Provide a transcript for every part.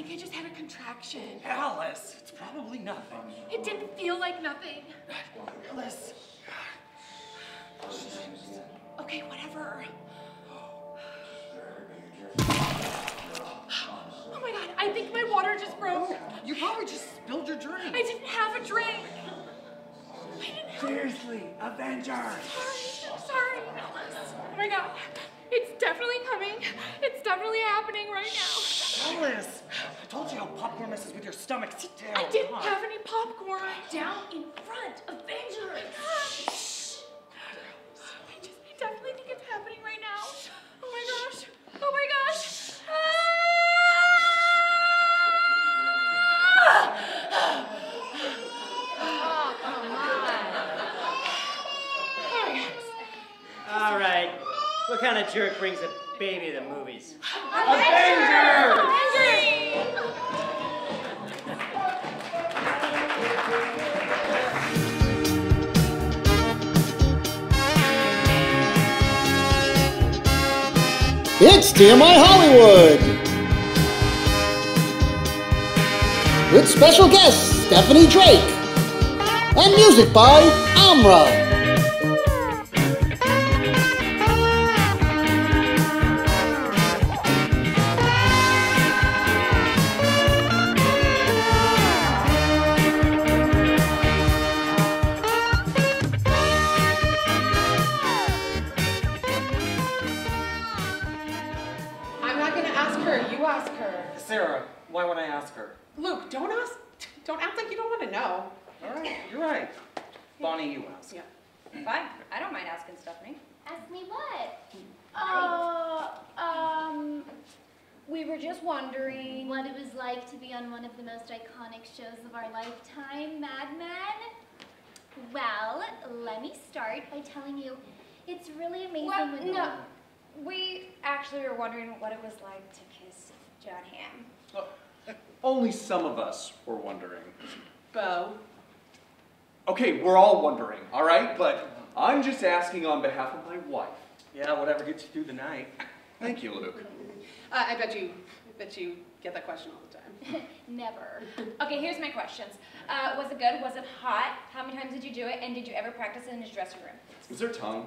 think I just had a contraction. Alice, it's probably nothing. It didn't feel like nothing. Alice. Okay, whatever. Oh my God, I think my water just broke. You probably just spilled your drink. I didn't have a drink. Seriously, Avenger. Sorry, Alice. Oh my God, it's definitely coming. It's definitely happening right now. Alice, I told you how popcorn messes with your stomach. Sit down. I didn't have any popcorn. Down in front, Avengers. I definitely think it's happening right now. Oh my gosh. Oh my gosh. Oh, come on. All right. What kind of jerk brings a baby to the movies? Avengers! It's TMI Hollywood! With special guest Stephanie Drake and music by Amra. Sara, why would I ask her? Luke, don't act like you don't want to know. All right, you're right. Bonnie, you ask. Yeah. Fine, I don't mind asking Stephanie. Ask me what? We were just wondering what it was like to be on one of the most iconic shows of our lifetime, Mad Men. Well, let me start by telling you, it's really amazing when No, we actually were wondering what it was like to kiss John Hamm. Oh, only some of us were wondering. Beau. Okay, we're all wondering, all right? But I'm just asking on behalf of my wife. Yeah, whatever gets you through the night. Thank you, Luke. I bet you get that question all the time. Never. Okay, here's my questions. Was it good? Was it hot? How many times did you do it? And did you ever practice it in his dressing room? Is there tongue?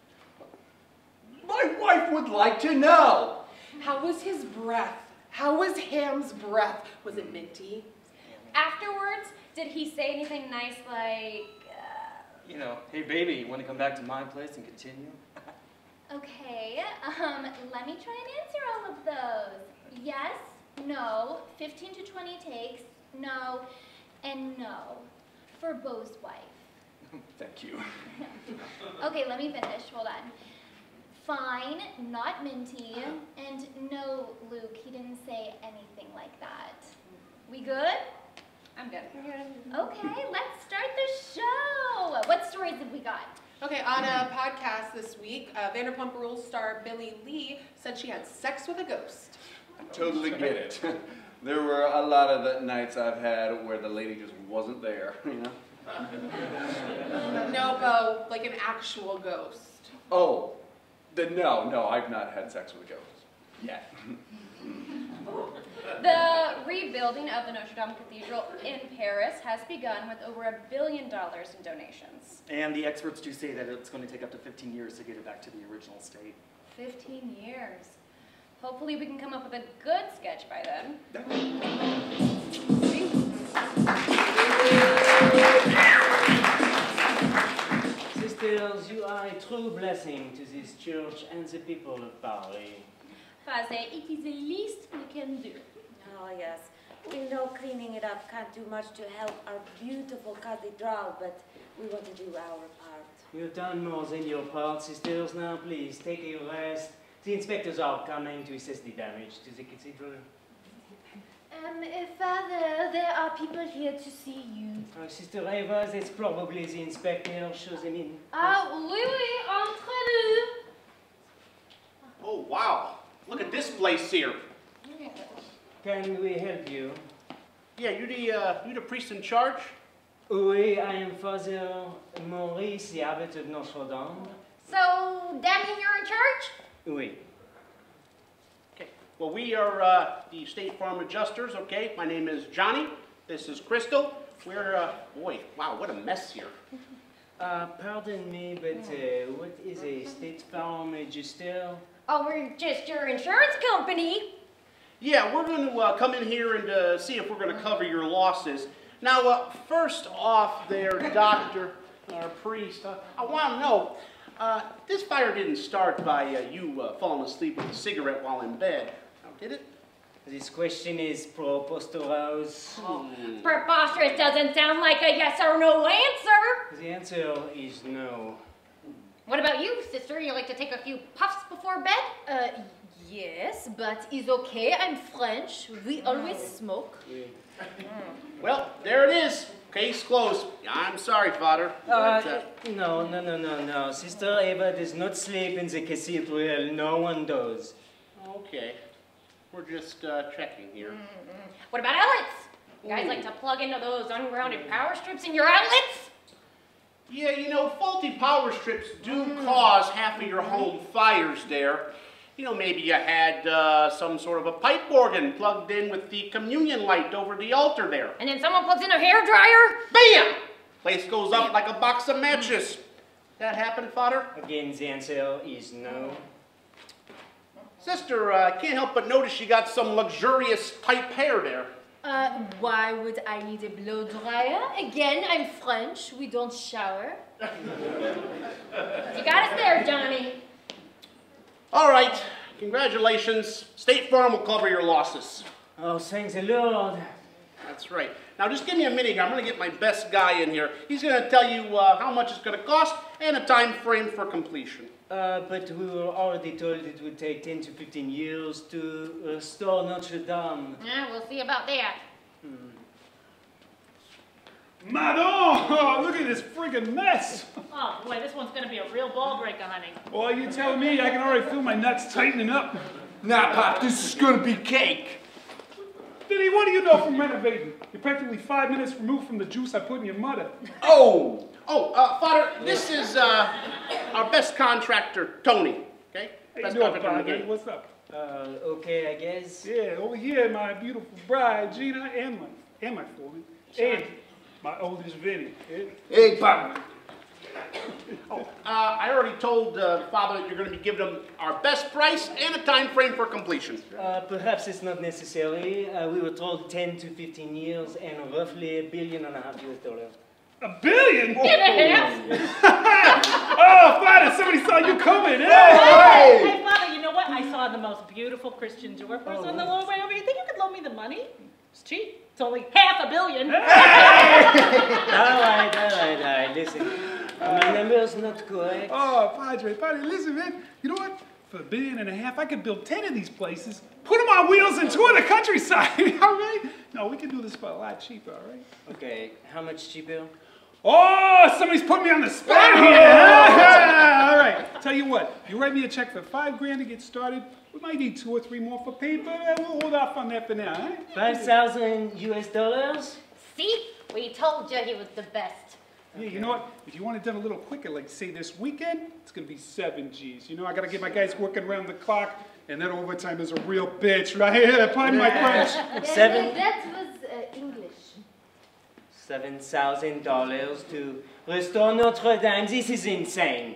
My wife would like to know! How was his breath? How was Ham's breath? Was it minty? Afterwards, did he say anything nice like, You know, hey baby, you want to come back to my place and continue? Okay, let me try and answer all of those. Yes, no, 15 to 20 takes, no, and no, for Beau's wife. Thank you. Okay, let me finish, hold on. Fine, not minty, and no, Luke, he didn't say anything like that. We good? I'm good. Okay, let's start the show. What stories have we got? Okay, on a podcast this week, Vanderpump Rules star Billy Lee said she had sex with a ghost. I totally get it. There were a lot of the nights I've had where the lady just wasn't there, you know? No, Beau, like an actual ghost. Oh, then no, I've not had sex with a ghost. Yet. The rebuilding of the Notre Dame Cathedral in Paris has begun with over $1 billion in donations. And the experts do say that it's going to take up to 15 years to get it back to the original state. 15 years. Hopefully we can come up with a good sketch by then. Sisters, you are a true blessing to this church and the people of Paris. Father, it is the least we can do. Oh, yes. We know cleaning it up can't do much to help our beautiful cathedral, but we want to do our part. You've done more than your part, sisters. Now, please, take a rest. The inspectors are coming to assess the damage to the cathedral. Father, there are people here to see you. Sister Eva, that's probably the inspector. Show them in. Oui, entrez-nous. Oh, wow. Look at this place here. Can we help you? Yeah, you the priest in charge? Oui, I am Father Maurice, the abbot of Notre Dame. So, that mean you're in charge? Oui. Okay. Well, we are the State Farm Adjusters, okay? My name is Johnny. This is Crystal. We're, boy, wow, what a mess here. Pardon me, but what is a State Farm Adjuster? Oh, we're just your insurance company. Yeah, we're going to come in here and see if we're going to cover your losses. Now, first off there, doctor, or priest, I want to know, this fire didn't start by you falling asleep with a cigarette while in bed, did it? This question is preposterous. Preposterous doesn't sound like a yes or no answer. The answer is no. What about you, sister? You like to take a few puffs before bed? Yes, but it's okay. I'm French. We always smoke. Well, there it is. Case closed. I'm sorry, Father. No. Sister Eva does not sleep in the cathedral. No one does. Okay. We're just checking here. What about outlets? You guys like to plug into those ungrounded power strips in your outlets? Yeah, you know, faulty power strips do cause half of your home fires there. You know, maybe you had some sort of a pipe organ plugged in with the communion light over the altar there. And then someone plugs in a hairdryer? Bam! Place goes up like a box of matches. That happened, Father? Again, the answer is no. Sister, I can't help but notice you got some luxurious type hair there. Why would I need a blow dryer? Again, I'm French. We don't shower. You got us there, Johnny. All right. Congratulations. State Farm will cover your losses. Oh, thanks the Lord. That's right. Now, just give me a minute here. I'm going to get my best guy in here. He's going to tell you how much it's going to cost and a time frame for completion. But we were already told it would take 10 to 15 years to restore Notre Dame. Yeah, we'll see about that. Madame! Oh, look at this friggin' mess! Oh boy, this one's gonna be a real ball breaker, honey. Well, you tell me, I can already feel my nuts tightening up. Nah, Pop, this is gonna be cake. Vinny, what do you know from renovating? You're practically 5 minutes removed from the juice I put in your mother. Father, this is our best contractor, Tony. Okay? Best contractor in the game. What's up? Okay, I guess. Yeah, over here, my beautiful bride, Gina, and my foreman, and my oldest Vinny. Hey, Pop. I already told Father that you're going to be giving him our best price and a time frame for completion. Perhaps it's not necessary. We were told 10 to 15 years and roughly $1.5 billion US. $1 billion? $1.5 billion? Oh, Father, somebody saw you coming. Hey, Father, you know what? I saw the most beautiful Christian Dior purse on the lower way over. You think you could loan me the money? It's cheap. It's only $500 million. All right. Listen, my number's not correct. Oh, Padre, listen, man. You know what? For $1.5 billion, I could build 10 of these places, put them on wheels, and tour the countryside. All right? No, we can do this for a lot cheaper, all right? Okay, how much cheaper? Oh, somebody's putting me on the spot here. All right. Tell you what, you write me a check for $5 grand to get started. We might need 2 or 3 more for paper. We'll hold off on that for now, all right? $5,000 US? See? We told you he was the best. Yeah, you know what? If you want it done a little quicker, like say this weekend, it's gonna be 7 G's. You know, I gotta get my guys working around the clock, and that overtime is a real bitch, right? Pardon my French. That was English. $7,000 to restore Notre Dame. This is insane.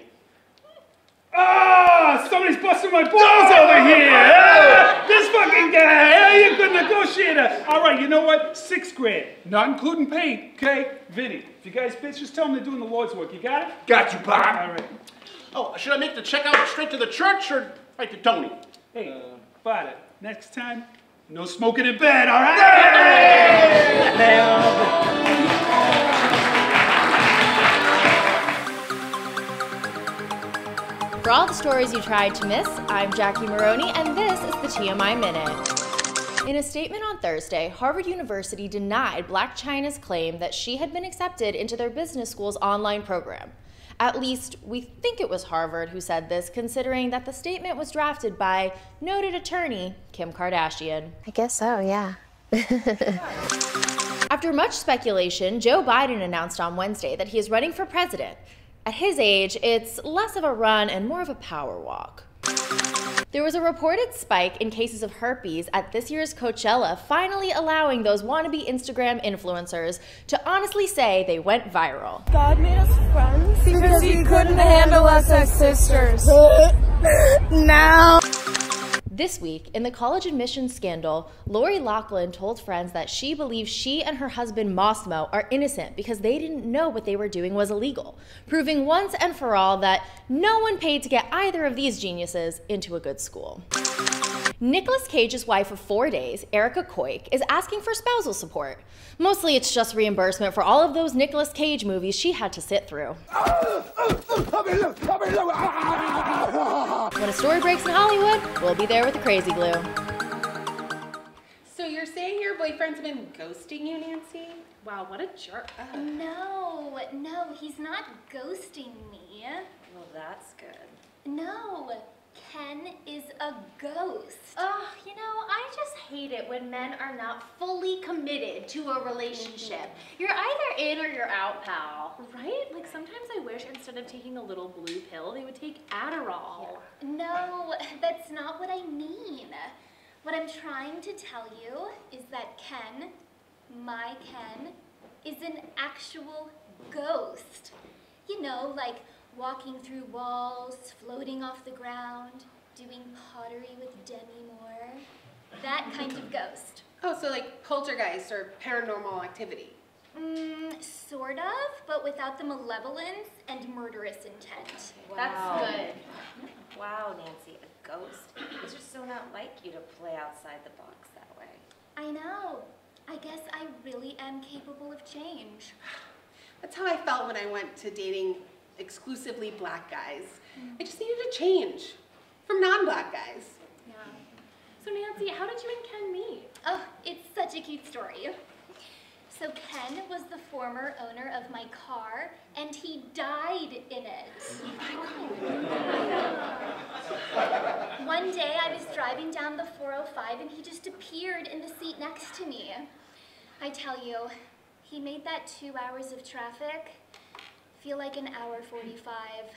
Ah, somebody's busting my balls over here. This fucking guy. You're a good negotiator. All right, you know what? $6 grand, not including paint. Okay, Vinny. If you guys bitch, just tell them they're doing the Lord's work. You got it? Got you, Pop. All right. Oh, should I make the check out straight to the church or right to Tony? Hey, Father, next time, no smoking in bed, all right? For all the stories you tried to miss, I'm Jackie Maroney, and this is the TMI Minute. In a statement on Thursday, Harvard University denied Blac Chyna's claim that she had been accepted into their business school's online program. At least, we think it was Harvard who said this, considering that the statement was drafted by noted attorney Kim Kardashian. I guess so, yeah. After much speculation, Joe Biden announced on Wednesday that he is running for president. At his age, it's less of a run and more of a power walk. There was a reported spike in cases of herpes at this year's Coachella, finally allowing those wannabe Instagram influencers to honestly say they went viral. God made us friends because he couldn't handle us as sisters. Now. This week, in the college admissions scandal, Lori Loughlin told friends that she believes she and her husband Mossimo are innocent because they didn't know what they were doing was illegal, proving once and for all that no one paid to get either of these geniuses into a good school. Nicolas Cage's wife of 4 days, Erica Koik, is asking for spousal support. Mostly it's just reimbursement for all of those Nicolas Cage movies she had to sit through. When a story breaks in Hollywood, we'll be there with the crazy glue. So you're saying your boyfriend's been ghosting you, Nancy? Wow, what a jerk. No, he's not ghosting me. Well, that's good. No, Ken is a ghost. Oh, you know, I just hate it when men are not fully committed to a relationship. You're either in or you're out, pal. Right? Like sometimes I wish instead of taking a little blue pill, they would take Adderall. No, that's not what I mean. What I'm trying to tell you is that Ken, my Ken, is an actual ghost. You know, like walking through walls, floating off the ground, doing pottery with Demi Moore. That kind of ghost. Oh, so like poltergeist or paranormal activity. Sort of, but without the malevolence and murderous intent. Wow. That's good. Wow, Nancy, a ghost. It's just so not like you to play outside the box that way. I know. I guess I really am capable of change. That's how I felt when I went to dating exclusively black guys. I just needed to change from non-black guys. Yeah. So Nancy, how did you and Ken meet? Oh, it's such a cute story. So Ken was the former owner of my car, and he died in it. One day I was driving down the 405 and he just appeared in the seat next to me. I tell you, he made that 2 hours of traffic feel like an hour 45.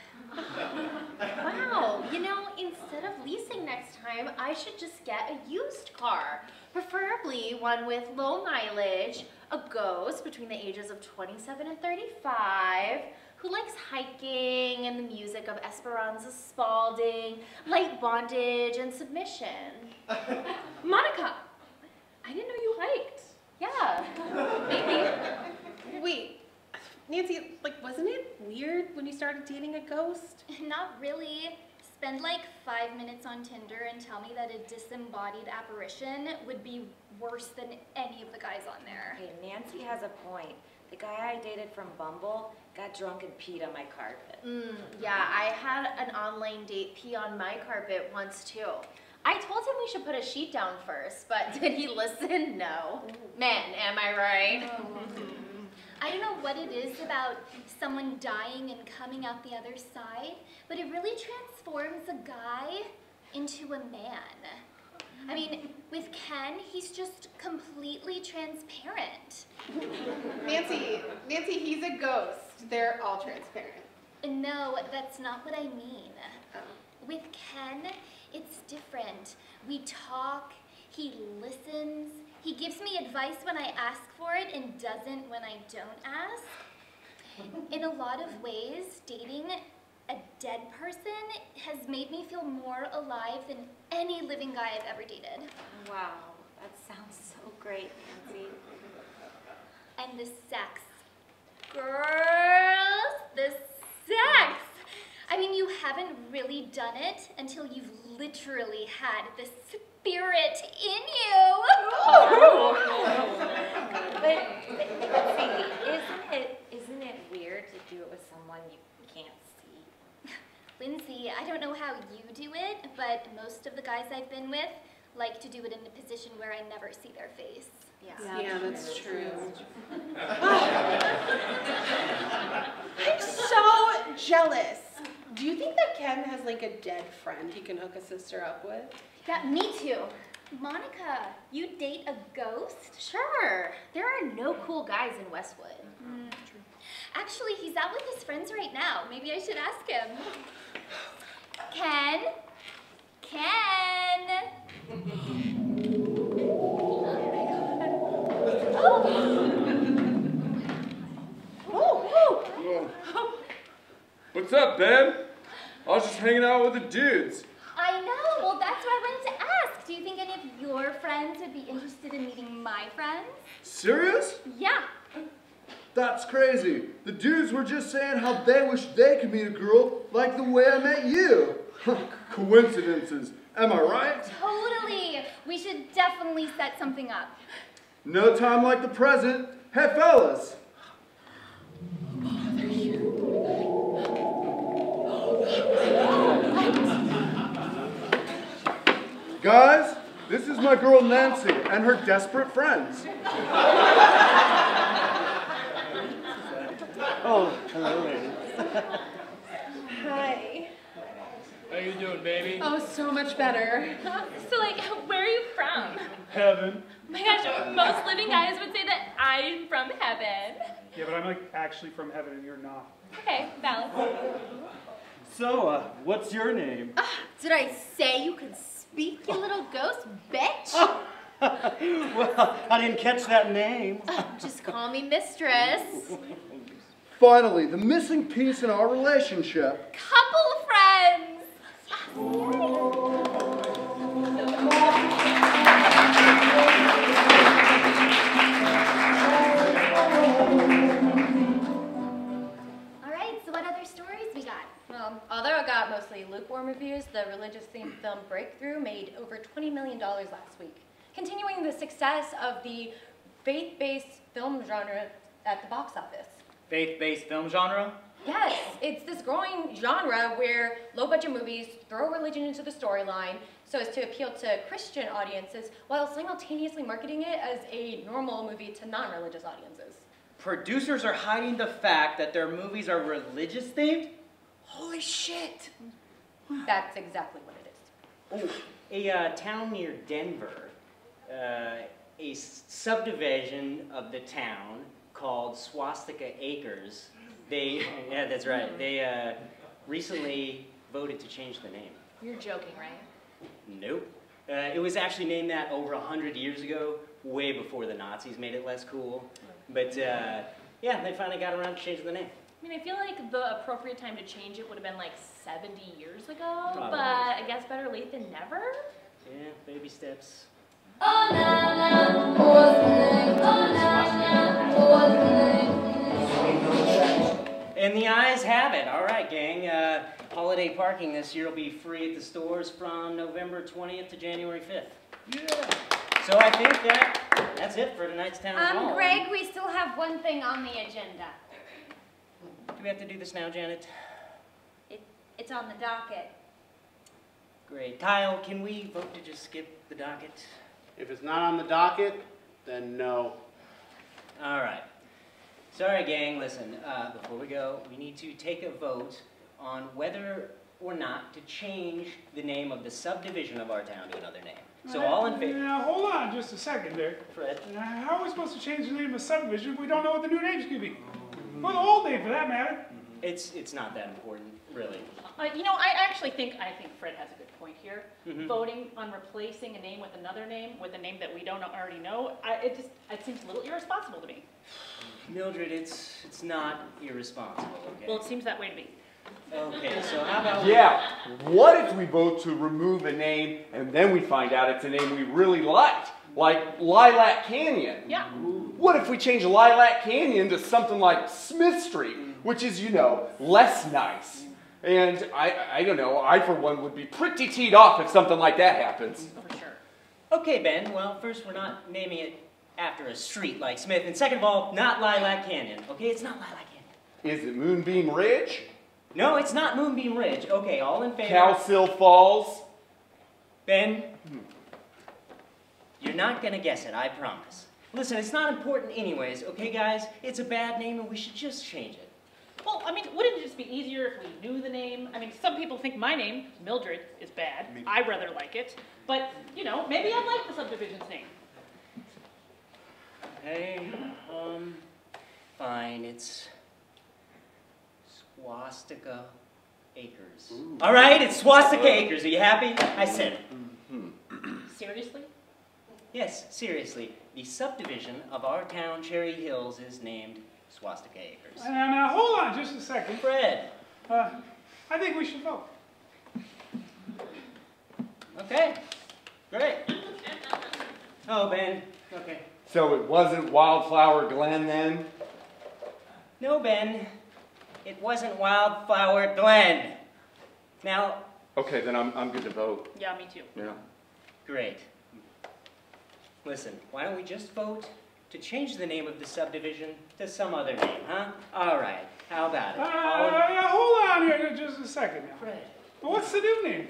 Wow, you know, instead of leasing next time, I should just get a used car. Preferably one with low mileage, a ghost between the ages of 27 and 35, who likes hiking and the music of Esperanza Spalding, light bondage and submission. Monica! I didn't know you hiked. Yeah, maybe. Wait. Nancy, like, wasn't it weird when you started dating a ghost? Not really. Spend like 5 minutes on Tinder and tell me that a disembodied apparition would be worse than any of the guys on there. Hey, Nancy has a point. The guy I dated from Bumble got drunk and peed on my carpet. Yeah, I had an online date pee on my carpet once too. I told him we should put a sheet down first, but did he listen? No. Man, am I right? I don't know what it is about someone dying and coming out the other side, but it really transforms a guy into a man. I mean, with Ken, he's just completely transparent. Nancy, he's a ghost. They're all transparent. No, that's not what I mean. With Ken, it's different. We talk, he listens, he gives me advice when I ask for it and doesn't when I don't ask. In a lot of ways, dating a dead person has made me feel more alive than any living guy I've ever dated. Wow, that sounds so great, Nancy. And the sex. Girls, the sex! I mean, you haven't really done it until you've literally had the spirit in you. But see, isn't it weird to do it with someone you can't see? Lindsay, I don't know how you do it, but most of the guys I've been with like to do it in a position where I never see their face. Yeah, that's true. I'm so jealous. Do you think that Ken has like a dead friend he can hook a sister up with? Yeah, me too. Monica, you date a ghost? Sure. There are no cool guys in Westwood. Actually, he's out with his friends right now. Maybe I should ask him. Ken? Ken! What's up, Ben? I was just hanging out with the dudes. I know. Well, that's what I wanted to ask. Do you think any of your friends would be interested in meeting my friends? Serious? Yeah. That's crazy. The dudes were just saying how they wish they could meet a girl like the way I met you. Coincidences, am I right? Totally. We should definitely set something up. No time like the present. Hey, fellas. Guys, this is my girl Nancy and her desperate friends. Oh, hello, ladies. Hi. How you doing, baby? Oh, so much better. So, like, where are you from? Heaven. Oh my gosh, most living guys would say that I'm from heaven. Yeah, but I'm like actually from heaven and you're not. Okay, valid. So, what's your name? Did I say you could speak, you little ghost bitch? Well, I didn't catch that name. Just call me mistress. Finally, the missing piece in our relationship. Couple friends. Alright, so what other stories we got? Well, although it got mostly lukewarm reviews, the religious-themed film Breakthrough made over $20 million last week, continuing the success of the faith-based film genre at the box office. Faith-based film genre? Yes, it's this growing genre where low-budget movies throw religion into the storyline so as to appeal to Christian audiences while simultaneously marketing it as a normal movie to non-religious audiences. Producers are hiding the fact that their movies are religious-themed? Holy shit! That's exactly what it is. Oh, a town near Denver, a subdivision of the town called Swastika Acres. Yeah, that's right. They recently voted to change the name. You're joking, right? Nope. It was actually named that over 100 years ago, way before the Nazis made it less cool. But yeah, they finally got around to changing the name. I mean, I feel like the appropriate time to change it would have been like 70 years ago, Probably. but I guess better late than never. Yeah, baby steps. Oh, na, na, what's the name? Oh, na, na, what's the name? And the ayes have it. All right, gang. Holiday parking this year will be free at the stores from November 20th to January 5th. Yeah. So I think that's it for tonight's town hall. Greg, we still have one thing on the agenda. Do we have to do this now, Janet? It's on the docket. Great. Kyle, can we vote to just skip the docket? If it's not on the docket, then no. All right. Sorry, gang. Listen, before we go, we need to take a vote on whether or not to change the name of the subdivision of our town to another name. So all in favor? Now, hold on just a second there. Fred? How are we supposed to change the name of a subdivision if we don't know what the new name's going to be? Or the old name, for that matter. It's not that important, really. You know, I think Fred has a good point here. Voting on replacing a name with another name, with a name that we don't already know, it seems a little irresponsible to me. Mildred, it's not irresponsible, okay? Well, it seems that way to me. Okay, so how about... Yeah, what if we vote to remove a name and then we find out it's a name we really liked, like Lilac Canyon? Yeah. What if we change Lilac Canyon to something like Smith Street, which is, you know, less nice? And I don't know, I for one would be pretty teed off if something like that happens. For sure. Okay, Ben, well, first we're not naming it after a street like Smith, and second of all, not Lilac Canyon, okay? It's not Lilac Canyon. Is it Moonbeam Ridge? No, it's not Moonbeam Ridge. Okay, all in favor? Cowsill Falls? Ben, you're not gonna guess it, I promise. Listen, it's not important anyways, okay, guys? It's a bad name and we should just change it. Well, I mean, wouldn't it just be easier if we knew the name? I mean, some people think my name, Mildred, is bad. I rather like it. But, you know, maybe I like the subdivision's name. Okay, fine, it's Swastika Acres. All right, it's Swastika Acres. Are you happy? I said it. Seriously? Yes, seriously. The subdivision of our town, Cherry Hills, is named Swastika Acres. Now, hold on just a second. Fred. I think we should vote. Okay, great. Oh, Ben, okay. So it wasn't Wildflower Glen then? No, Ben, it wasn't Wildflower Glen. Now... Okay, then I'm good to vote. Yeah, me too. Yeah. Great. Listen, why don't we just vote to change the name of the subdivision to some other name, huh? All right, how about it? Hold on here just a second now. Fred. Well, what's the new name?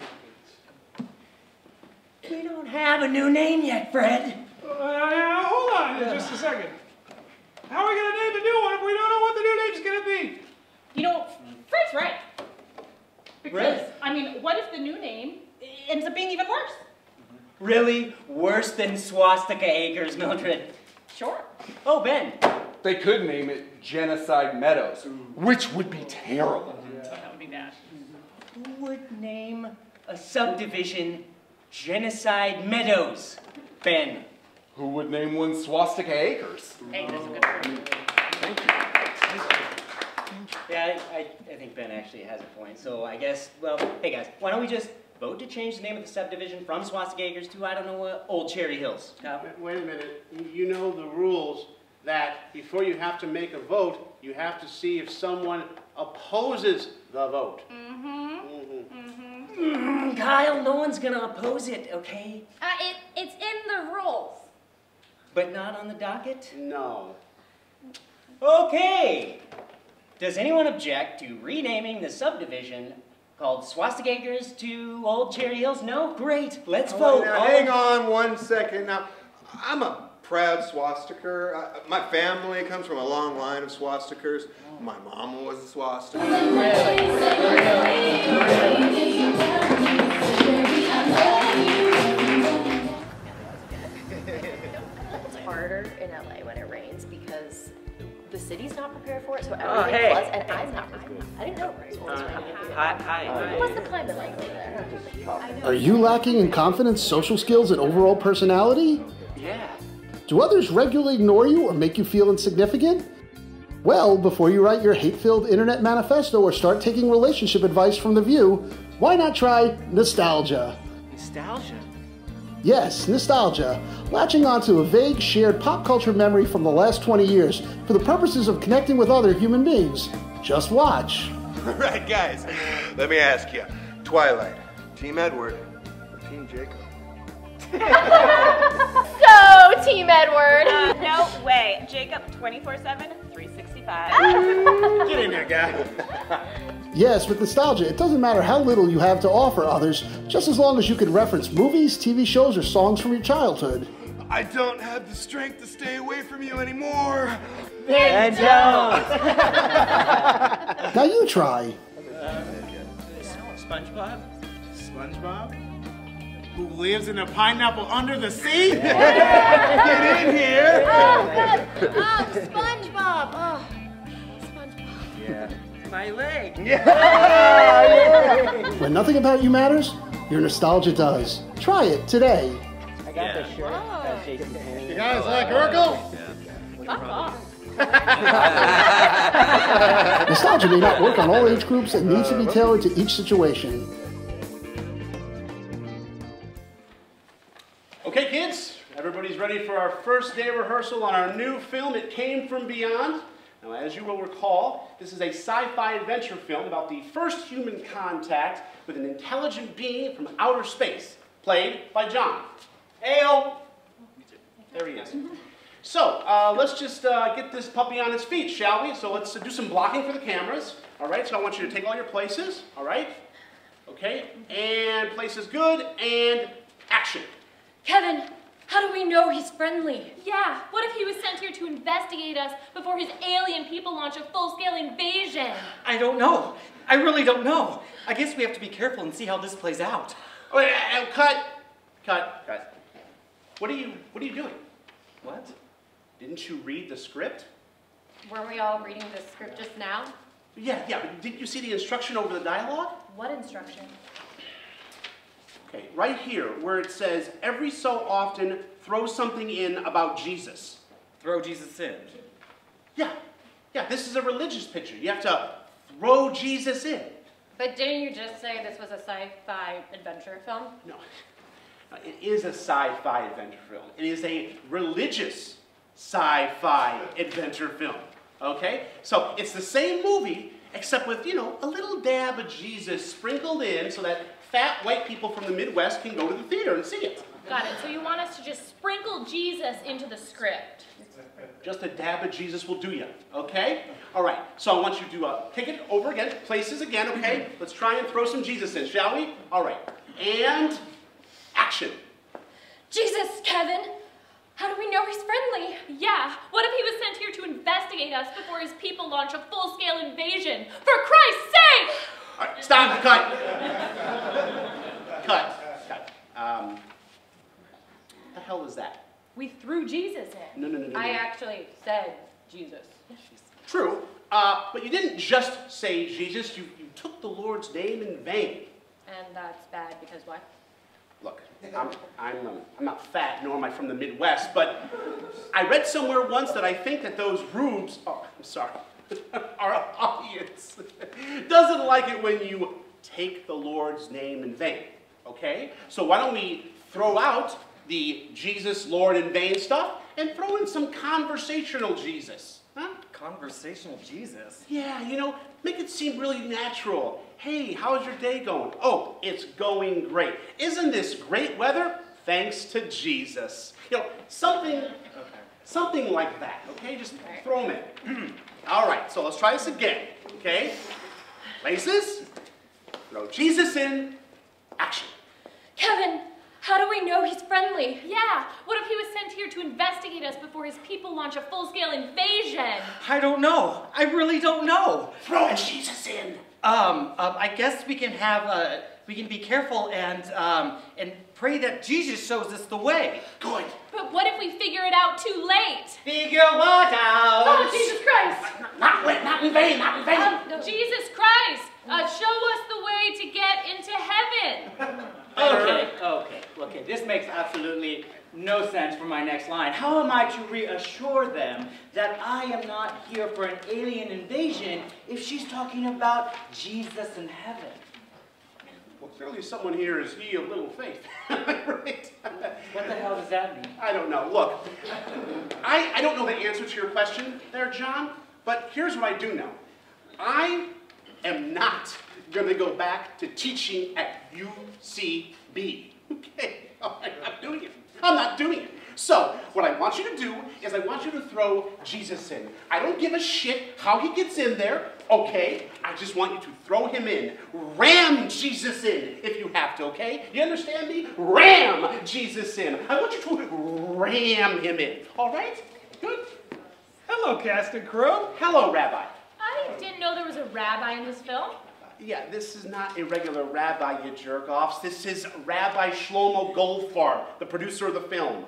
We don't have a new name yet, Fred. Hold on just a second. How are we going to name the new one if we don't know what the new name's going to be? You know, Fred's right. Because, Really? I mean, what if the new name ends up being even worse? Really? Worse than Swastika Acres, Mildred? Sure. Oh, Ben. They could name it Genocide Meadows, which would be terrible. That would be bad. Who would name a subdivision Genocide Meadows, Ben? Who would name one Swastika Acres? Hey, that's a good word. Thank you. Yeah, I think Ben actually has a point. So I guess, well, hey guys, why don't we just vote to change the name of the subdivision from Swastika Acres to, I don't know, Old Cherry Hills? Wait a minute. You know the rules that before you have to make a vote, you have to see if someone opposes the vote. Kyle, no one's gonna oppose it, okay? It's in the rules. But not on the docket? No. Okay. Does anyone object to renaming the subdivision called Swastika Acres to Old Cherry Hills? No? Great. Let's vote. Now, hang on 1 second. Now, I'm a proud swastiker. My family comes from a long line of swastikers. My mama was a swastika. It's harder in LA when it rains because the city's not prepared for it, so everything floods, and I'm not prepared. I didn't know it was raining. Hi. What's the climate like over there? Are you lacking in confidence, social skills, and overall personality? Yeah. Do others regularly ignore you or make you feel insignificant? Well, before you write your hate-filled internet manifesto or start taking relationship advice from The View, why not try nostalgia? Nostalgia? Yes, nostalgia. Latching onto a vague, shared pop culture memory from the last 20 years for the purposes of connecting with other human beings. Just watch. All right, guys, let me ask you. Twilight, Team Edward or Team Jacob? So, Team Edward. No way. Jacob 24/7, 365. Get in there, guy. Yes, with nostalgia, it doesn't matter how little you have to offer others, just as long as you can reference movies, TV shows, or songs from your childhood. I don't have the strength to stay away from you anymore. Then don't. Now you try. SpongeBob? SpongeBob? Who lives in a pineapple under the sea? Get in here. Oh, God. Oh, SpongeBob. Oh, SpongeBob. Yeah. My leg. Yeah. When nothing about you matters, your nostalgia does. Try it today. I got this shirt. You guys like Urkel? Nostalgia may not work on all age groups and needs to be tailored to each situation. Okay, kids, everybody's ready for our first day rehearsal on our new film, It Came From Beyond. Now, as you will recall, this is a sci-fi adventure film about the first human contact with an intelligent being from outer space, played by John. Aiello. There he is. So, let's just get this puppy on his feet, shall we? So let's do some blocking for the cameras. All right, so I want you to take all your places, all right? Okay, and place is good, and action. Kevin, how do we know he's friendly? Yeah, what if he was sent here to investigate us before his alien people launch a full-scale invasion? I don't know. I really don't know. I guess we have to be careful and see how this plays out. Oh, cut. Guys, what are you doing? What? Didn't you read the script? Weren't we all reading the script just now? Yeah, but didn't you see the instruction over the dialogue? What instruction? Okay, right here where it says, every so often throw something in about Jesus. Throw Jesus in. Yeah, this is a religious picture. You have to throw Jesus in. But didn't you just say this was a sci-fi adventure film? No, it is a sci-fi adventure film. It is a religious sci-fi adventure film, okay? So it's the same movie, except with, a little dab of Jesus sprinkled in so that fat white people from the Midwest can go to the theater and see it. Got it. So you want us to just sprinkle Jesus into the script? Just a dab of Jesus will do you, okay? All right, so I want you to take it over again, places again, okay? Let's try and throw some Jesus in, shall we? All right, and action. Jesus, Kevin! How do we know he's friendly? Yeah, what if he was sent here to investigate us before his people launch a full-scale invasion? For Christ's sake! All right, stop, cut. Cut. What the hell is that? We threw Jesus in. No. I actually said Jesus. True, but you didn't just say Jesus, you took the Lord's name in vain. And that's bad because what? Look, I'm not fat, nor am I from the Midwest, but I read somewhere once that I think that those rubes, our audience doesn't like it when you take the Lord's name in vain, okay? So why don't we throw out the Jesus, Lord in vain stuff and throw in some conversational Jesus, huh? Conversational Jesus? Yeah, make it seem really natural. Hey, how's your day going? Oh, it's going great. Isn't this great weather? Thanks to Jesus. Something like that, okay? Just throw them in. All right, so let's try this again, okay? Places, throw Jesus in, action. Kevin, how do we know he's friendly? Yeah, what if he was sent here to investigate us before his people launch a full-scale invasion? I don't know. I really don't know. Throw Jesus in. I guess we can be careful and pray that Jesus shows us the way. Good. But what if we figure it out too late? Figure what out? Oh, Jesus Christ! Not in vain, not in vain. Jesus Christ, show us the way to get into heaven. Okay, this makes absolutely no sense for my next line. How am I to reassure them that I am not here for an alien invasion if she's talking about Jesus in heaven? Well, clearly someone here is ye of little faith, right? What the hell does that mean? I don't know. Look, I don't know the answer to your question there, John, but here's what I do know. I am not going to go back to teaching at UCB. Okay, I'm not doing it. So, what I want you to do is I want you to throw Jesus in. I don't give a shit how he gets in there, okay? I just want you to throw him in. Ram Jesus in, if you have to, okay? You understand me? Ram Jesus in. I want you to ram him in, all right? Good? Hello, cast and crew. Hello, Rabbi. I didn't know there was a rabbi in this film. Yeah, this is not a regular rabbi, you jerk-offs. This is Rabbi Shlomo Goldfarb, the producer of the film.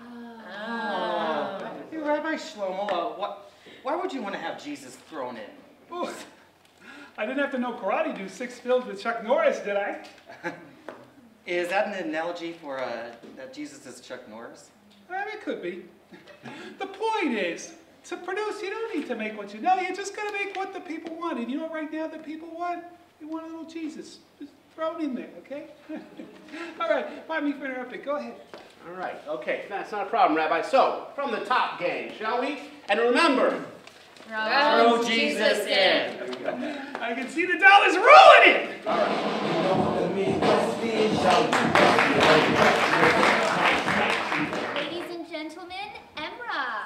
Hey, Rabbi Shlomo, why would you want to have Jesus thrown in? Ooh, I didn't have to know karate to do 6 films with Chuck Norris, did I? Is that an analogy for that Jesus is Chuck Norris? It could be. The point is, to produce, you don't need to make what you know. You just got to make what the people want. And you know right now the people want? They want a little Jesus. Just throw it in there, okay? All right, pardon me for interrupting. Go ahead. All right, okay, that's not a problem, Rabbi. So, from the top, gang, shall we? And remember, throw Jesus in. I can see the dollars rolling in. All right. Ladies and gentlemen, Amra.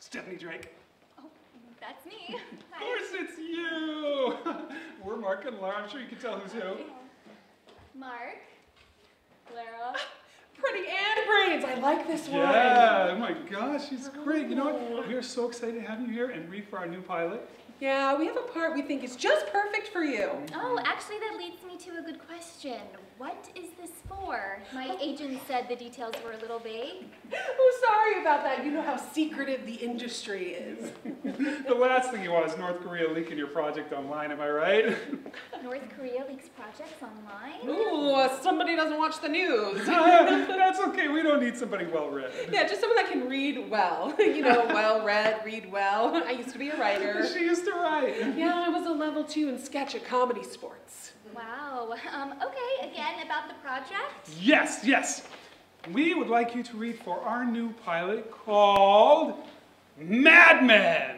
Stephanie Drake. Oh, that's me. Of course it's you. We're Mark and Laura. I'm sure you can tell who's who. Mark, Lara. Pretty Anne Brains. I like this one. Yeah, oh my gosh, she's great. You know what? We are so excited to have you here and read for our new pilot. Yeah, we have a part we think is just perfect for you. Oh, actually that leads me to a good question. What is this for? My agent said the details were a little vague. Oh, sorry about that. You know how secretive the industry is. The last thing you want is North Korea leaking your project online, am I right? North Korea leaks projects online? Ooh, somebody doesn't watch the news. That's okay, we don't need somebody well-read. Yeah, just someone that can read well. You know, well-read, read well. I used to be a writer. She used to write. Yeah, I was a level 2 in sketch at Comedy Sports. Wow. Okay, again, about the project? Yes, yes. We would like you to read for our new pilot called Mad Men.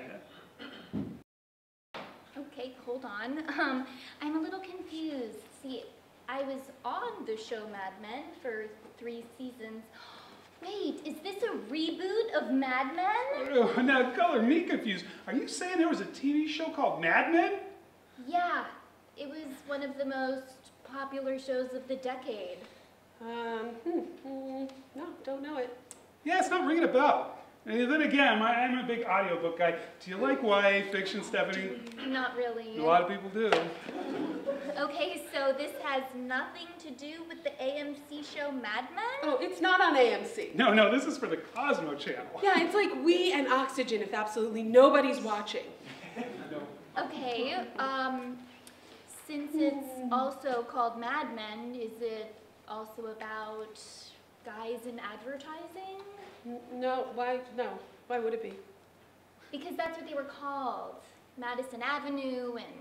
Okay, hold on. I'm a little confused. See, I was on the show Mad Men for 3 seasons. Wait, is this a reboot of Mad Men? Now, color me confused. Are you saying there was a TV show called Mad Men? Yeah, it was one of the most popular shows of the decade. No, don't know it. Yeah, it's not ringing a bell. And then again, I'm a big audiobook guy. Do you like YA fiction, Stephanie? Not really. A lot of people do. Okay, so this has nothing to do with the AMC show Mad Men? Oh, it's not on AMC. No, this is for the Cosmo Channel. Yeah, it's like We and Oxygen if absolutely nobody's watching. Okay, since it's also called Mad Men, is it also about guys in advertising? No, why would it be? Because that's what they were called. Madison Avenue and...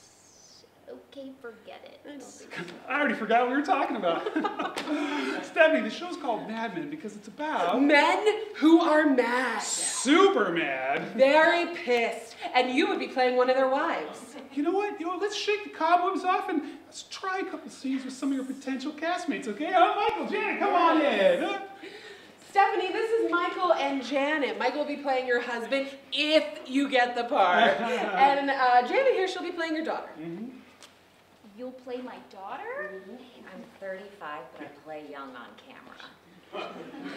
Okay, forget it. I already forgot what we were talking about. Stephanie, the show's called Mad Men because it's about... Men who are mad. Super mad. Very pissed. And you would be playing one of their wives. You know what? Let's shake the cobwebs off and let's try a couple scenes with some of your potential castmates, okay? Oh, Michael, Janet, come on in. Stephanie, this is Michael and Janet. Michael will be playing your husband if you get the part. And Janet here, she'll be playing your daughter. You'll play my daughter? I'm 35, but I play young on camera.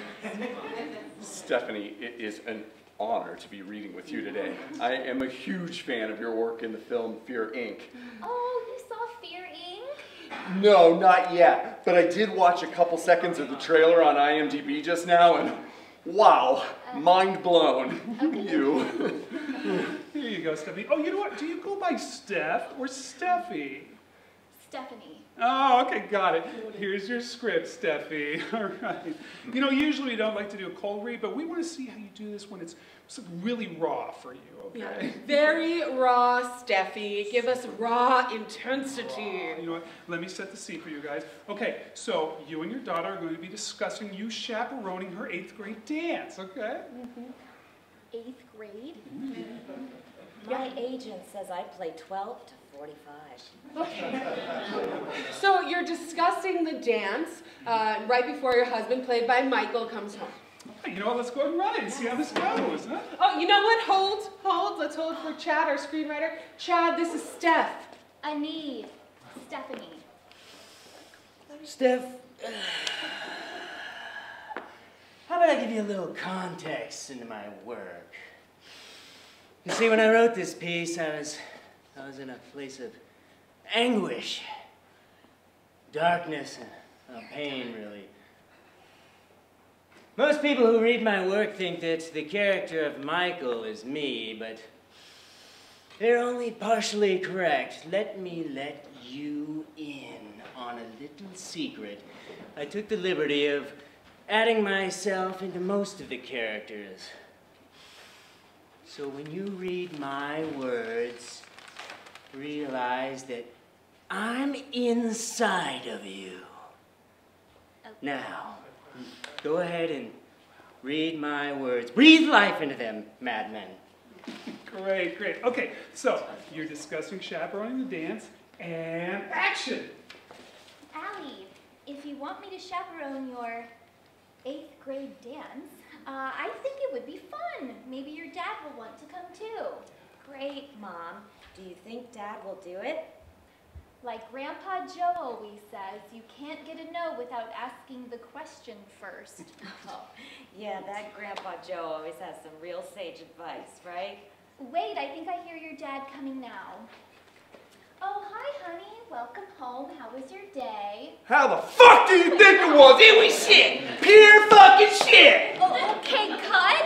Stephanie, it is an honor to be reading with you today. I am a huge fan of your work in the film Fear, Inc. Oh, you saw Fear, Inc? No, not yet. But I did watch a couple seconds of the trailer on IMDb just now, and wow, mind blown. Okay. You. Here you go, Stephanie. Oh, you know what? Do you go by Steph or Steffi? Stephanie. Oh, okay, got it. Here's your script, Steffi. All right. You know, usually we don't like to do a cold read, but we want to see how you do this when it's really raw for you, okay? Yeah. Very raw, Steffi. Give us raw intensity. You know what? Let me set the scene for you guys. Okay, so you and your daughter are going to be discussing you chaperoning her 8th grade dance, okay? 8th grade? My agent says I play 12 to 45. Okay. So you're discussing the dance right before your husband, played by Michael, comes home. You know what? Let's go ahead and run it and see how this goes, huh? Oh, you know what? Hold. Let's hold for Chad, our screenwriter. Chad, this is Steph. I need Stephanie. Steph, how about I give you a little context into my work? You see, when I wrote this piece, I was in a place of anguish, darkness, and pain, really. Most people who read my work think that the character of Michael is me, but they're only partially correct. Let me let you in on a little secret. I took the liberty of adding myself into most of the characters. So when you read my words, realize that I'm inside of you. Okay. Now, go ahead and read my words. Breathe life into them, madmen. Great. Okay, so you're discussing chaperoning the dance, and action! Allie, if you want me to chaperone your 8th grade dance, I think it would be fun. Maybe your dad great, Mom. Do you think Dad will do it? Like Grandpa Joe always says, you can't get a no without asking the question first. Oh, yeah, that Grandpa Joe always has some real sage advice, right? Wait, I think I hear your dad coming now. Oh, hi, honey. Welcome home. How was your day? How the fuck do you think it was? It was shit! Pure fucking shit! Oh, okay, cut.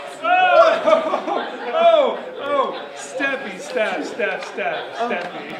Oh, Steffi, Steffi.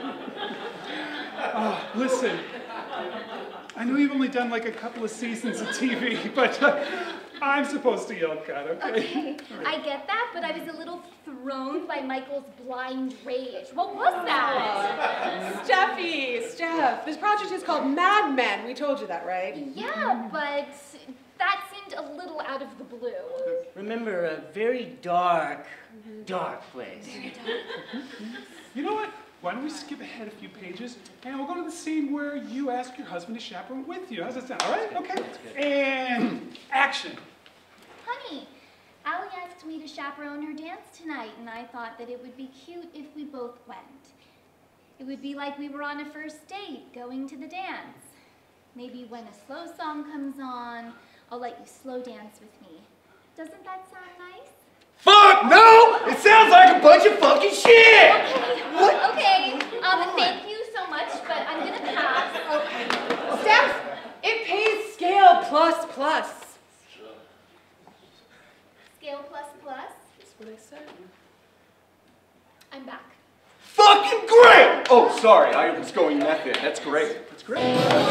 Oh, listen, I know you've only done like a couple of seasons of TV, but I'm supposed to yell cut, okay? Okay, I get that, but I was a little thrown by Michael's blind rage. What was that? Steph, this project is called Mad Men. We told you that, right? Yeah, but that seemed a little out of the blue. Remember, a very dark place. You know what? Why don't we skip ahead a few pages, and we'll go to the scene where you ask your husband to chaperone with you. How's that sound? All right? Okay. And action. Honey, Allie asked me to chaperone her dance tonight, and I thought that it would be cute if we both went. It would be like we were on a first date, going to the dance. Maybe when a slow song comes on, I'll let you slow dance with me. Doesn't that sound nice? Fuck no! It sounds like a bunch of fucking shit! Okay, thank you so much, but I'm gonna pass. Okay. Steph, it pays scale plus. Scale plus? That's what I said. I'm back. Fucking great! Oh, sorry, I was going method. That's great. That's great.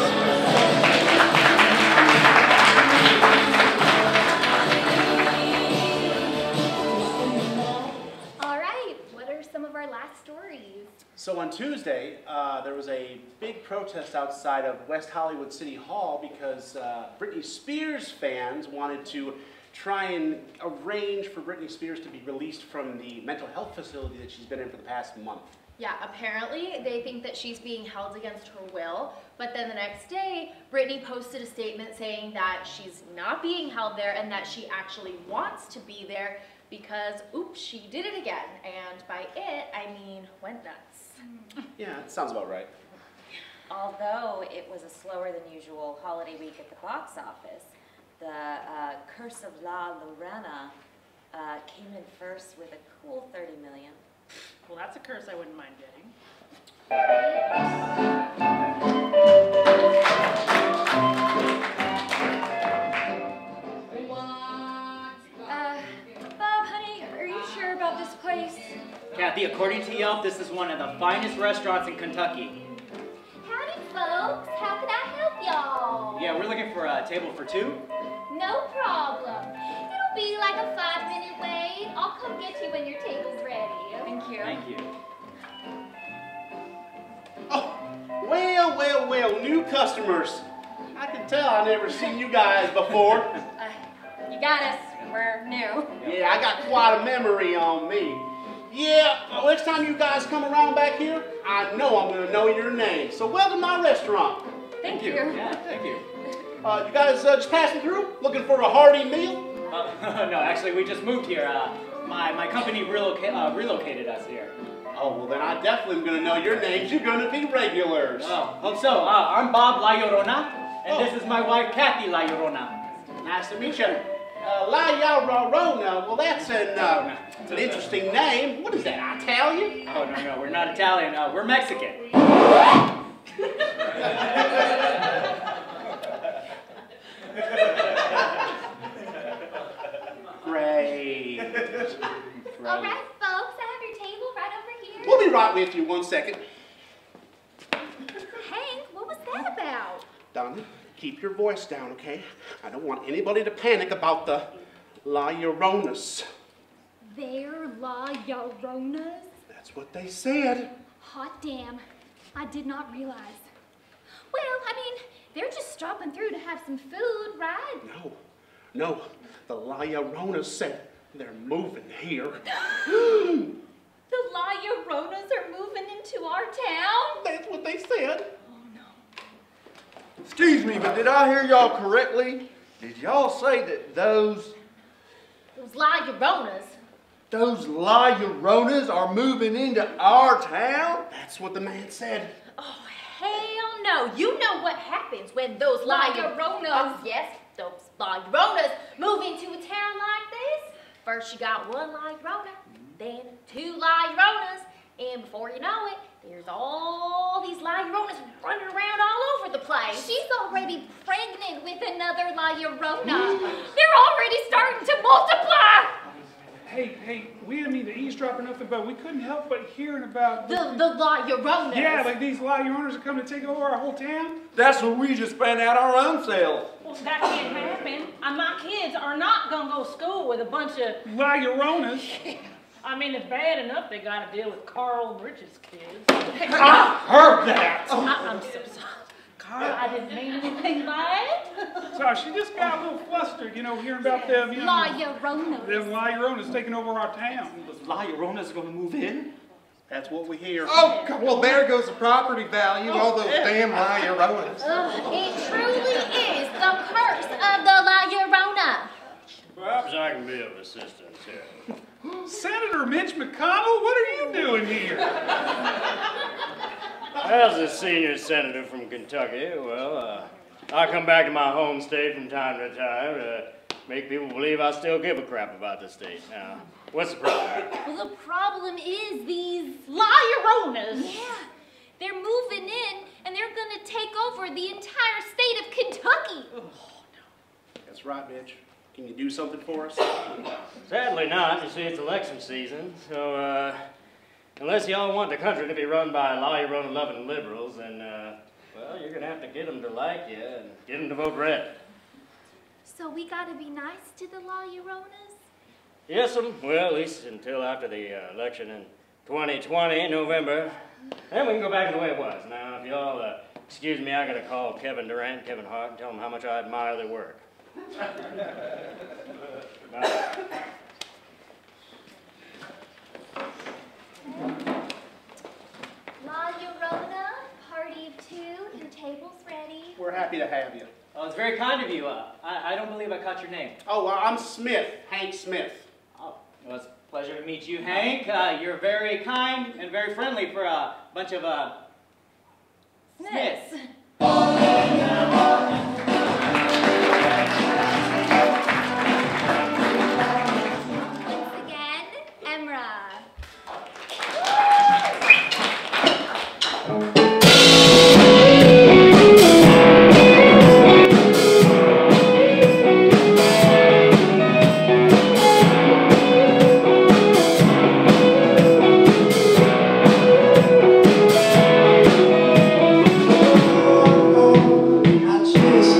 All right, what are some of our last stories? So on Tuesday, there was a big protest outside of West Hollywood City Hall because Britney Spears fans wanted to try and arrange for Britney Spears to be released from the mental health facility that she's been in for the past month. Yeah, apparently they think that she's being held against her will, but then the next day, Britney posted a statement saying that she's not being held there and that she actually wants to be there because, oops, she did it again. And by it, I mean went nuts. Yeah, that sounds about right. Although it was a slower than usual holiday week at the box office, the Curse of La Llorona came in first with a cool $30 million. Well, that's a curse I wouldn't mind getting. Bob, honey, are you sure about this place? Kathy, according to Yelp, this is one of the finest restaurants in Kentucky. Howdy, folks. How can I help y'all? Yeah, we're looking for a table for two. No problem. It'll be like a 5-minute wait. I'll come get you when your table's ready. Thank you. Thank you. Oh, well, new customers. I can tell I never seen you guys before. You got us. We're new. Yeah, I got quite a memory on me. Yeah, well, next time you guys come around back here, I know I'm going to know your name. So welcome to my restaurant. Thank you. Yeah, thank you. You guys just passing through, looking for a hearty meal? No, actually, we just moved here. My company relocated us here. Oh, well then I definitely am going to know your names. You're going to be regulars. Oh, hope so. I'm Bob La Llorona, and this is my wife, Kathy La Llorona. Nice to meet you. La Llorona, well that's an interesting name. What is that, Italian? Oh, no, we're not Italian. We're Mexican. Great. All right, folks, I have your table right over here. We'll be right with you 1 second. Hank, what was that about? Donna, keep your voice down, okay? I don't want anybody to panic about the La Lloronas. They're La Lloronas? That's what they said. Hot damn. I did not realize. Well, I mean, they're just stopping through to have some food, right? No. The La Lloronas said they're moving here. The La Lloronas are moving into our town? That's what they said. Excuse me, but did I hear y'all correctly? Did y'all say that those Those La Lloronas? Those La Lloronas are moving into our town? That's what the man said. Oh, hell no. You know what happens when those La Lloronas, yes, those La Lloronas move into a town like this. First you got one La Llorona, then two La Lloronas, and before you know it, there's all these La Lloronas running around all over the place. She's already pregnant with another La Llorona. They're already starting to multiply. Hey, we didn't mean to eavesdrop or nothing, but we couldn't help but hearing about... The La Lloronas. Yeah, like these La Lloronas are coming to take over our whole town. That's what we just found out our own self. Well, that can't happen. My kids are not going to go to school with a bunch of... La Lloronas. I mean, it's bad enough they got to deal with Carl and Rich's kids. I heard that. I'm so sorry. Carl, I didn't mean anything by it. So she just got a little flustered, hearing about them, La Lloronas. Them La Lloronas taking over our town. Those La Lloronas are going to move in? That's what we hear. Oh, well, there goes the property value, all those damn La Lloronas. It truly is the curse of the La Llorona. Perhaps I can be of assistance here. Senator Mitch McConnell, what are you doing here? As a senior senator from Kentucky, well, I come back to my home state from time to time to make people believe I still give a crap about the state. Now, what's the problem? Well, the problem is these La Lloronas. Yeah, they're moving in and they're gonna take over the entire state of Kentucky. Oh, no. That's right, Mitch. Can you do something for us? Sadly not. You see, it's election season, so unless y'all want the country to be run by La Llorona-loving liberals, then, well, you're gonna have to get them to like you and get them to vote red. So we gotta be nice to the La Lloronas? Yes, well, at least until after the election in 2020, November. Then we can go back to the way it was. Now, if y'all excuse me, I gotta call Kevin Durant, Kevin Hart, and tell them how much I admire their work. La Llorona, party of two, your table's ready. We're happy to have you. Oh, it's very kind of you. I don't believe I caught your name. Oh, I'm Smith, Hank Smith. Oh, well, it's a pleasure to meet you, Hank. You're very kind and very friendly for a bunch of, Smiths. Once again, Amra. I chase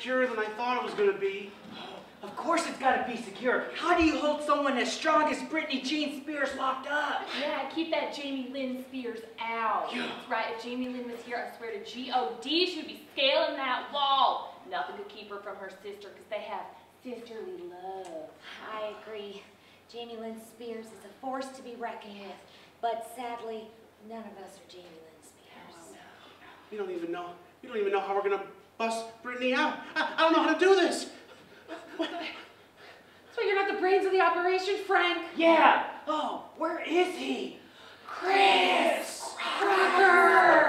secure than I thought it was going to be. Of course it's got to be secure. How do you hold someone as strong as Britney Jean Spears locked up? Yeah, keep that Jamie Lynn Spears out. Yeah. That's right. If Jamie Lynn was here, I swear to G.O.D. she would be scaling that wall. Nothing could keep her from her sister because they have sisterly love. I agree. Jamie Lynn Spears is a force to be reckoned with, but sadly, none of us are Jamie Lynn Spears. We don't even know how we're going to bust Britney out. I don't know how to do this. That's why you're not the brains of the operation, Frank. Yeah. Oh, where is he? Chris! Crocker!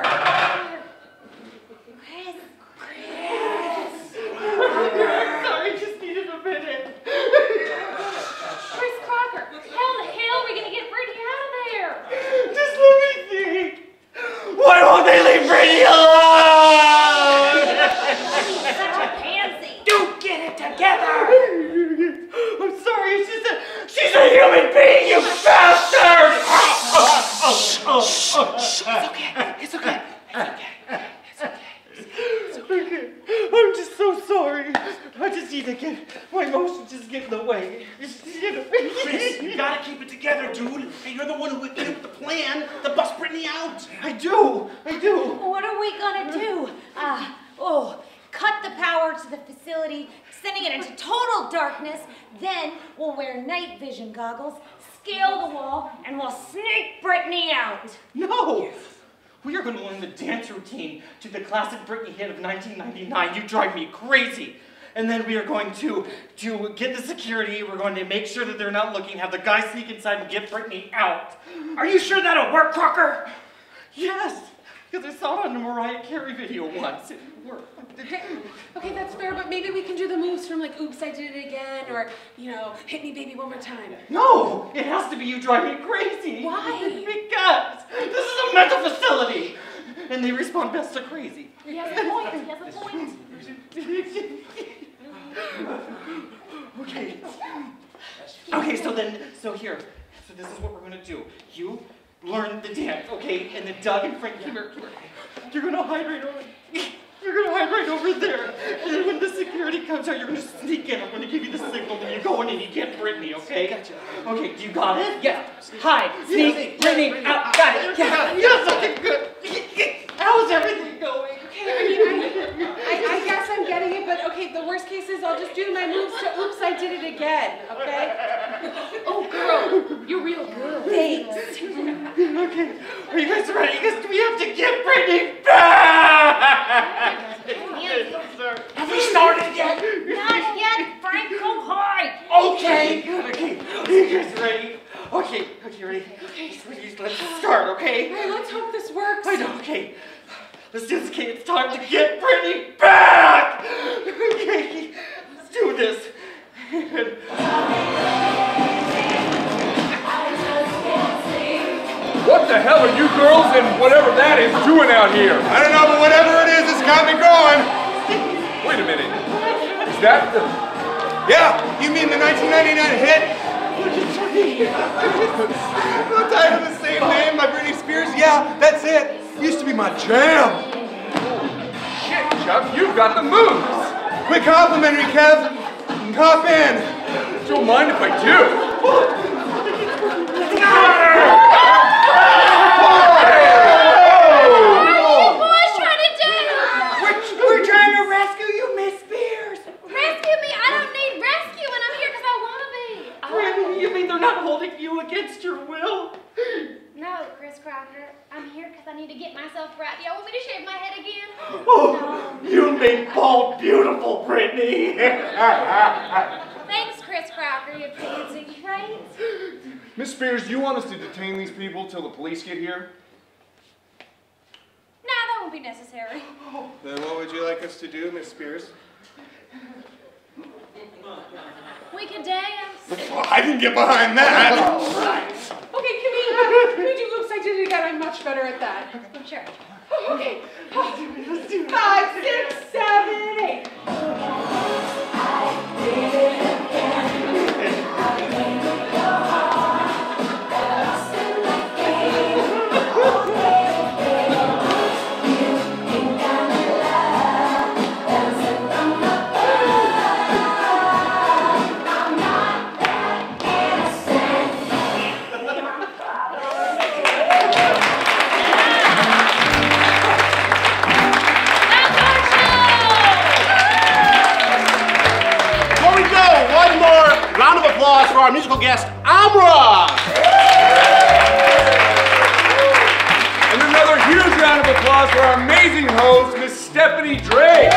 Sorry, just needed a minute. Chris Crocker, how the hell are we gonna get Britney out of there? Just let me think. Why won't they leave Britney alone? She's such a pansy. Dude, get it together! I'm sorry, she's a human being, you bastard! It's okay. It's okay. Okay, I'm just so sorry. I just need to get, my emotions just get in the way. Chris, you gotta keep it together, dude. Hey, you're the one who came up with the plan to bust Britney out. I do. What are we gonna do? Cut the power to the facility, sending it into total darkness. Then we'll wear night vision goggles, scale the wall, and we'll sneak Britney out. No! We are going to learn the dance routine to the classic Britney hit of 1999, You Drive Me Crazy. And then we are going to get the security, we're going to make sure that they're not looking, have the guy sneak inside and get Britney out. Are you sure that'll work, Crocker? Yes, because I saw it on a Mariah Carey video once. It worked. Okay, that's fair, but maybe we can do the moves from like, oops, I did it again, or, you know, hit me baby one more time. No, it has to be You Drive Me Crazy. Why? Because this is a mental facility, and they respond best to crazy. He has a point, he has a point. Okay, so this is what we're gonna do. You learn the dance, okay? And then Doug and Frank, come here. You're gonna hide right over. You're gonna hide right over there. And then when the security comes out, you're gonna sneak in. I'm gonna give you the signal, then you go in and you get Britney, okay? Gotcha. Okay, you got it? Yeah. Hide, sneak, Britney out. Got it. Yes, okay, good. How's everything going? I guess I'm getting it, but okay, the worst case is I'll just do my moves to oops, I did it again, okay? Oh, girl, you're real good. Thanks. Okay, are you guys ready? Because we have to get Britney back! Have we started yet? Not yet, Frank, go hide. Okay, okay, are you guys ready? Okay, ready? Okay, let's start, okay? All right, let's hope this works. I know, okay. Let's do this, okay? It's time to get Britney back! Okay, let's do this. What the hell are you girls and whatever that is doing out here? I don't know, but whatever it is, it's got me going. Wait a minute. Is that the... Yeah, you mean the 1999 hit? The title of the same name by Britney Spears? Yeah, that's it. Used to be my jam. Shit, Chuck, you've got the moves. Quick complimentary, Kev. Hop in. Don't mind if I do. We're trying to rescue you, Miss Spears. Rescue me? I don't need rescuing. I'm here because I want to be. You mean they're not holding you against your will? No, Chris Crocker. I'm here because I need to get myself right. Do y'all want me to shave my head again? Oh, no. You make bald beautiful, Britney. Thanks, Chris Crocker, you pansy, right? Miss Spears, do you want us to detain these people till the police get here? Nah, that won't be necessary. Then what would you like us to do, Miss Spears? We could dance. Well, I can get behind that. Okay, can we do oops, I did it again? I'm much better at that. Sure. Okay. 5, 6, 7, 8. our musical guest, Amra. And another huge round of applause for our amazing host, Miss Stephanie Drake.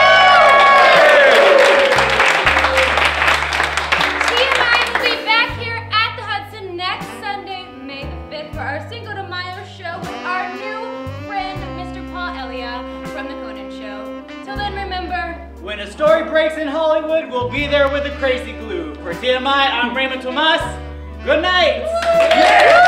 TMI will be back here at the Hudson next Sunday, May the 5th, for our Cinco de Mayo show with our new friend, Mr. Paul Elia from The Conan Show. Till then, remember, when a story breaks in Hollywood, we'll be there with the crazy glue. For TMI, I'm Raymond Tomas. Good night.